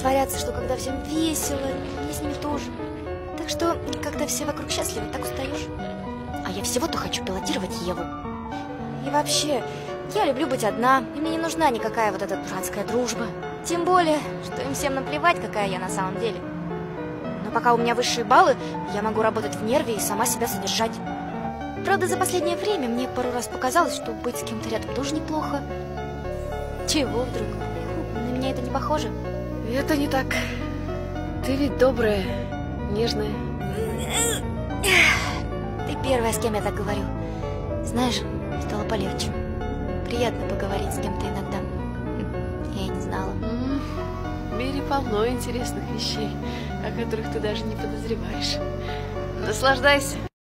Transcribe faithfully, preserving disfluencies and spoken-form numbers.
притворяться, что когда всем весело, мне с ними тоже. Так что, когда все вокруг счастливы, так устаешь. А я всего-то хочу пилотировать Еву. И вообще, я люблю быть одна, и мне не нужна никакая вот эта дурацкая дружба. Тем более, что им всем наплевать, какая я на самом деле. Но пока у меня высшие баллы, я могу работать в нерве и сама себя содержать. Правда, за последнее время мне пару раз показалось, что быть с кем-то рядом тоже неплохо. Чего вдруг? На меня это не похоже? Это не так. Ты ведь добрая, нежная. Ты первая, с кем я так говорю. Знаешь, стало полегче. Приятно поговорить с кем-то иногда. Я и не знала. В мире полно интересных вещей, о которых ты даже не подозреваешь. Наслаждайся.